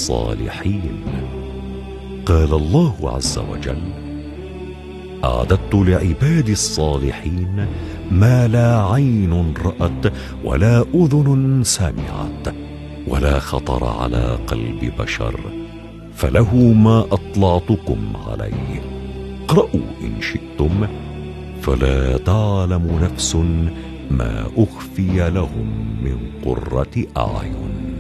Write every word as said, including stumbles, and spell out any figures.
الصالحين. قال الله عز وجل: أعددت لعبادي الصالحين ما لا عين رأت ولا أذن سمعت ولا خطر على قلب بشر، فله ما أطلعتكم عليه. اقرأوا إن شئتم، فلا تعلم نفس ما أخفي لهم من قرة أعين.